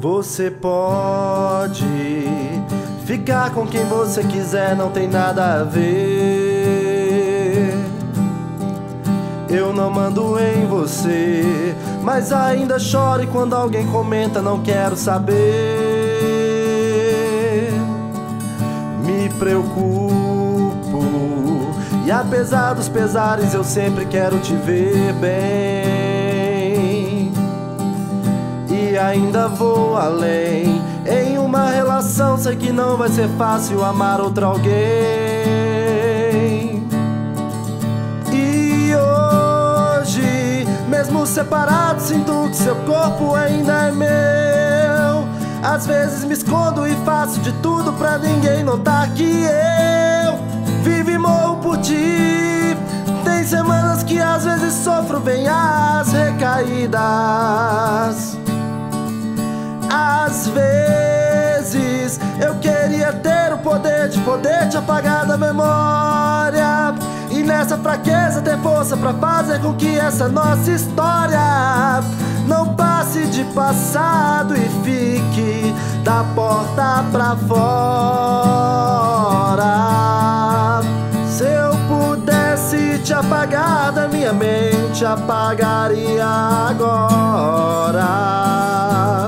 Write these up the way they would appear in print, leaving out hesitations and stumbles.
Você pode ficar com quem você quiser, não tem nada a ver. Eu não mando em você, mas ainda choro quando alguém comenta, não quero saber. Me preocupo, e apesar dos pesares eu sempre quero te ver bem. E ainda vou além, em uma relação sei que não vai ser fácil amar outro alguém. E hoje, mesmo separado, sinto que seu corpo ainda é meu. Às vezes me escondo e faço de tudo pra ninguém notar que eu vivo e morro por ti. Tem semanas que às vezes sofro bem as recaídas. Às vezes eu queria ter o poder de poder te apagar da memória, e nessa fraqueza ter força pra fazer com que essa nossa história não passe de passado e fique da porta pra fora. Se eu pudesse te apagar da minha mente, apagaria agora.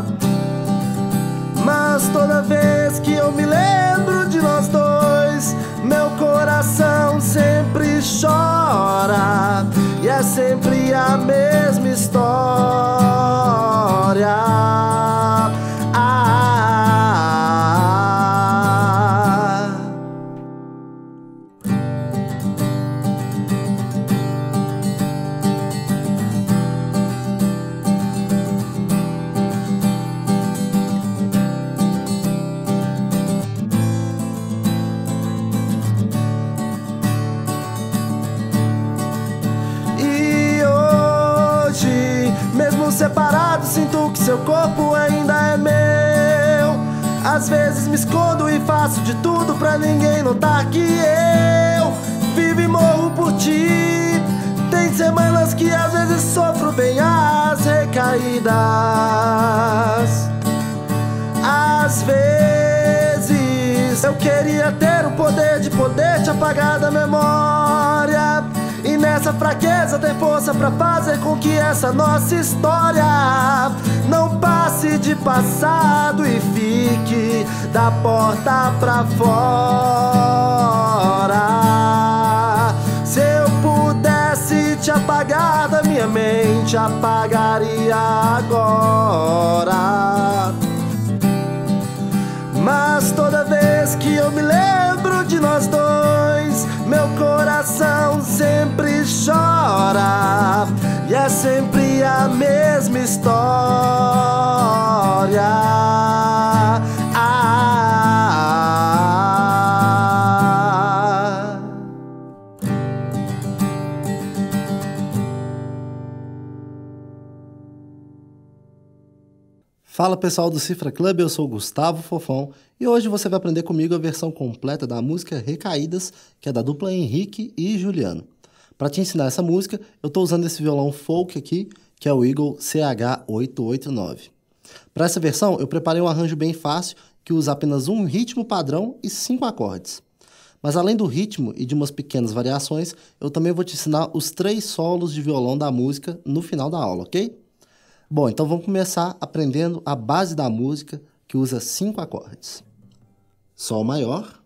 Mas toda vez que eu me lembro de nós dois, meu coração sempre chora. E é sempre a mesma história. Separado, sinto que seu corpo ainda é meu. Às vezes me escondo e faço de tudo pra ninguém notar que eu vivo e morro por ti. Tem semanas que às vezes sofro bem as recaídas. Às vezes eu queria ter o poder de poder te apagar da memória, e nessa fraqueza ter força pra fazer com que essa nossa história não passe de passado e fique da porta pra fora. Se eu pudesse te apagar da minha mente, apagaria agora. Mas toda vez que eu me lembro de nós dois, meu coração sempre chora. E é sempre a mesma história. Fala pessoal do Cifra Club, eu sou o Gustavo Fofão e hoje você vai aprender comigo a versão completa da música Recaídas, que é da dupla Henrique e Juliano. Para te ensinar essa música, eu estou usando esse violão folk aqui, que é o Eagle CH889. Para essa versão, eu preparei um arranjo bem fácil, que usa apenas um ritmo padrão e 5 acordes. Mas além do ritmo e de umas pequenas variações, eu também vou te ensinar os 3 solos de violão da música no final da aula, ok? Bom, então vamos começar aprendendo a base da música, que usa 5 acordes. Sol maior,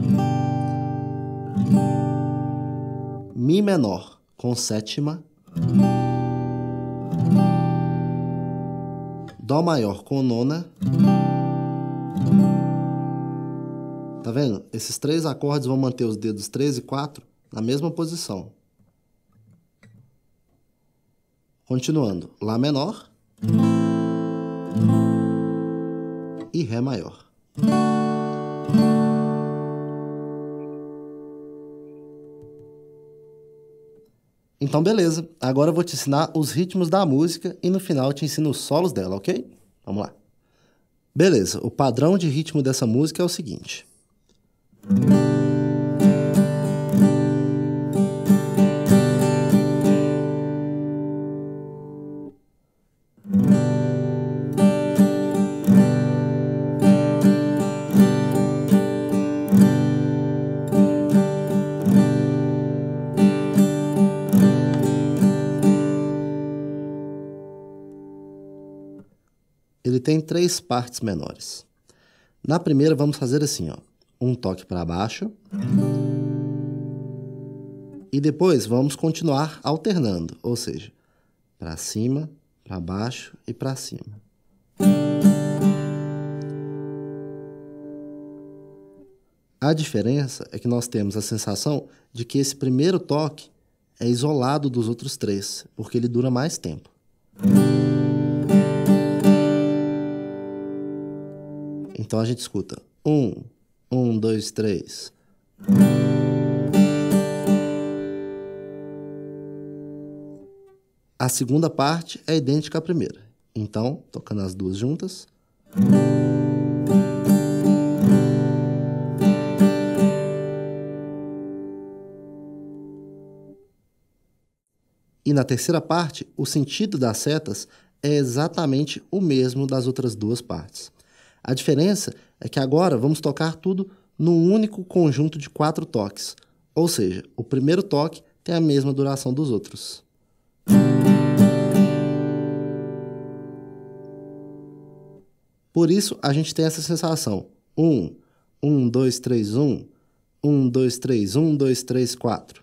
Mi menor com sétima, Dó maior com nona. Tá vendo? Esses 3 acordes vão manter os dedos 3 e 4 na mesma posição. Continuando, Lá menor e Ré maior. Então, beleza. Agora eu vou te ensinar os ritmos da música e no final eu te ensino os solos dela, ok? Vamos lá. Beleza, o padrão de ritmo dessa música é o seguinte. ele tem 3 partes menores. Na primeira, vamos fazer assim, ó, um toque para baixo. E depois vamos continuar alternando, ou seja, para cima, para baixo e para cima. A diferença é que nós temos a sensação de que esse primeiro toque é isolado dos outros 3, porque ele dura mais tempo. Então a gente escuta 1, 1, 2, 3. A segunda parte é idêntica à primeira. Então, tocando as duas juntas. E na terceira parte, o sentido das setas é exatamente o mesmo das outras 2 partes. A diferença é que agora vamos tocar tudo num único conjunto de 4 toques. Ou seja, o primeiro toque tem a mesma duração dos outros. Por isso, a gente tem essa sensação. 1, 1, 2, 3, 1. 1, 2, 3, 1, 2, 3, 4.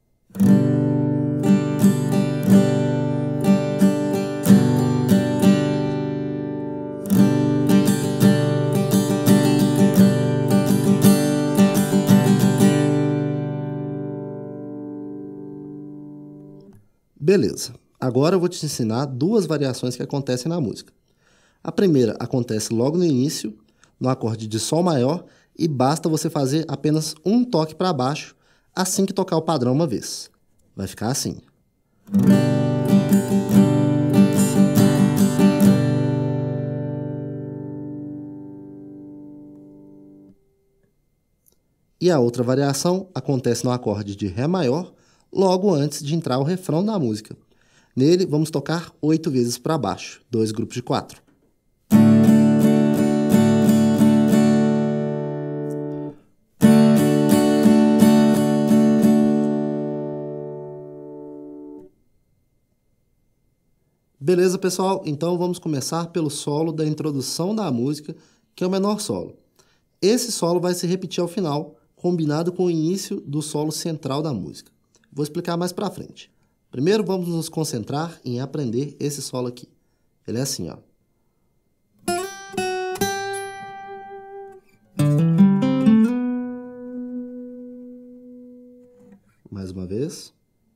Beleza. Agora eu vou te ensinar 2 variações que acontecem na música. A primeira acontece logo no início, no acorde de Sol maior, e basta você fazer apenas um toque para baixo assim que tocar o padrão uma vez. Vai ficar assim. E a outra variação acontece no acorde de Ré maior, logo antes de entrar o refrão da música. Nele, vamos tocar 8 vezes para baixo, 2 grupos de 4. Beleza, pessoal? Então vamos começar pelo solo da introdução da música, que é o menor solo. Esse solo vai se repetir ao final, combinado com o início do solo central da música. Vou explicar mais pra frente. Primeiro vamos nos concentrar em aprender esse solo aqui. Ele é assim, ó. Mais uma vez.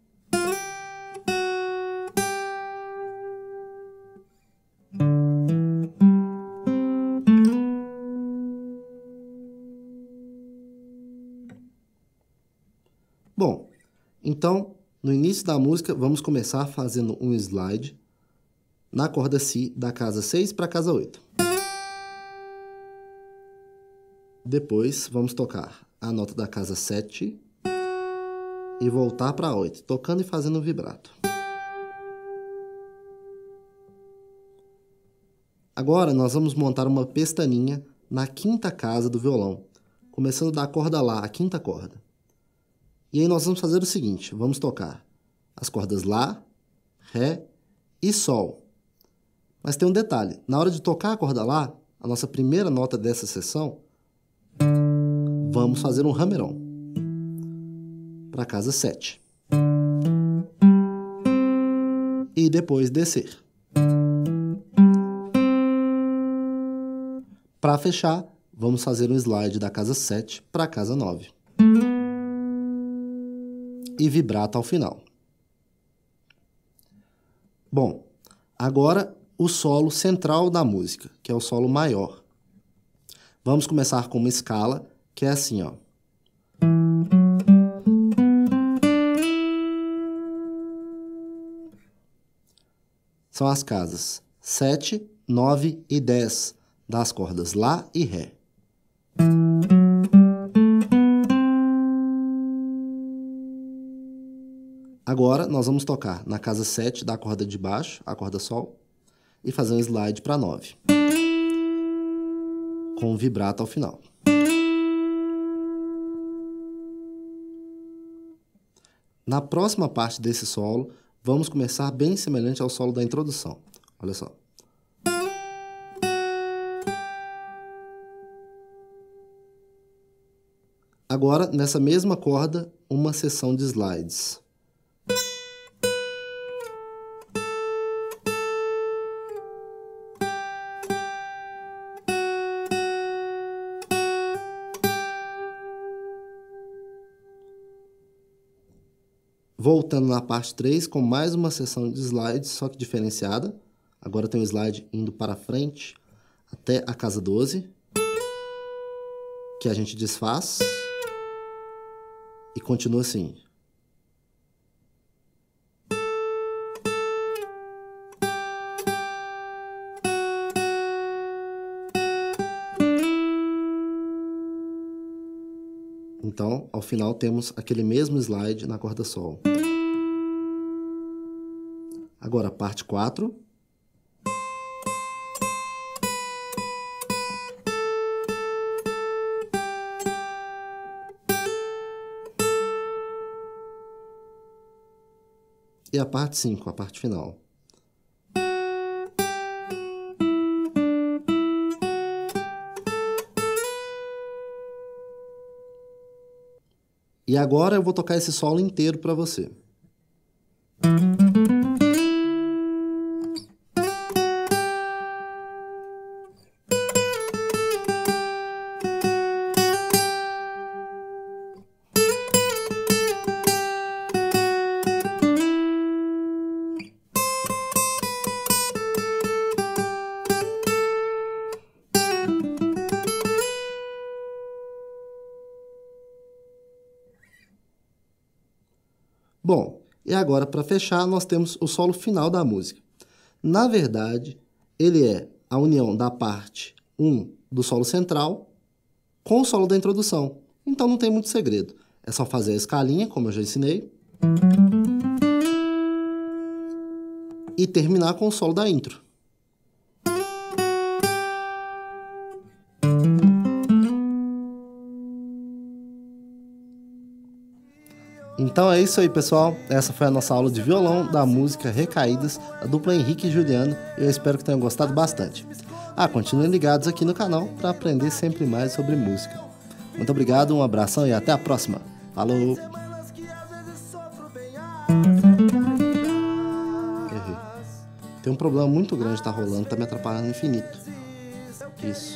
Bom, então, no início da música, vamos começar fazendo um slide na corda Si da casa 6 para a casa 8. Depois, vamos tocar a nota da casa 7 e voltar para a 8, tocando e fazendo um vibrato. Agora, nós vamos montar uma pestaninha na quinta casa do violão, começando da corda Lá, a quinta corda. E aí nós vamos fazer o seguinte, vamos tocar as cordas Lá, Ré e Sol. Mas tem um detalhe, na hora de tocar a corda Lá, a nossa primeira nota dessa seção, vamos fazer um hammer-on para a casa 7. E depois descer. Para fechar, vamos fazer um slide da casa 7 para a casa 9. E vibrato ao final. Bom, agora o solo central da música, que é o solo maior. Vamos começar com uma escala que é assim, ó. São as casas 7, 9 e 10 das cordas Lá e Ré. Agora, nós vamos tocar na casa 7 da corda de baixo, a corda Sol, e fazer um slide para 9, com um vibrato ao final. Na próxima parte desse solo, vamos começar bem semelhante ao solo da introdução. Olha só. Agora, nessa mesma corda, uma seção de slides. Voltando na parte 3 com mais uma seção de slides, só que diferenciada. Agora tem um slide indo para frente até a casa 12, que a gente desfaz e continua assim. Então, ao final, temos aquele mesmo slide na corda Sol. Agora, a parte 4. E a parte 5, a parte final. E agora eu vou tocar esse solo inteiro para você. Bom, e agora para fechar nós temos o solo final da música. Na verdade, ele é a união da parte 1 do solo central com o solo da introdução. Então não tem muito segredo. É só fazer a escalinha, como eu já ensinei, e terminar com o solo da intro. Então é isso aí, pessoal. Essa foi a nossa aula de violão da música Recaídas, da dupla Henrique e Juliano. Eu espero que tenham gostado bastante. Continuem ligados aqui no canal para aprender sempre mais sobre música. Muito obrigado, um abração e até a próxima. Falou! Errei. Tem um problema muito grande, tá rolando, tá me atrapalhando infinito. Isso.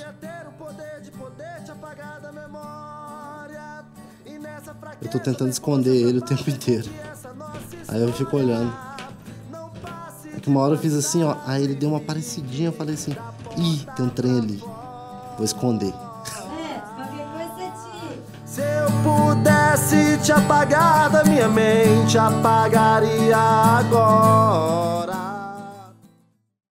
Eu tô tentando esconder ele o tempo inteiro. Aí eu fico olhando. É que uma hora eu fiz assim, ó. Aí ele deu uma parecidinha. Eu falei assim: ih, tem um trem ali. Vou esconder. Qualquer coisa Se eu pudesse te apagar da minha mente, apagaria agora.